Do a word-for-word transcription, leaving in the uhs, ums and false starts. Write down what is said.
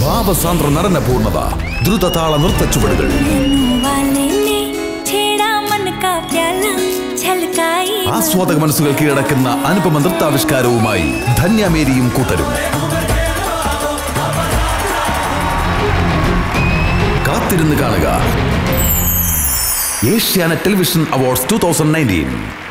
ഭാവസാന്ദ്ര നടന പൂർണ്ണത, ദ്രുതതാള നൃത്ത ചുവടുകൾ. ആസ്വാദക മനസ്സുകൾ കീഴടക്കുന്ന അനുപമ നൃത്താവിഷ്കാരവുമായി ധന്യ മേരിയും കൂട്ടരും. കാത്തിരുന്ന് കാണുക Asianet television awards two thousand nineteen.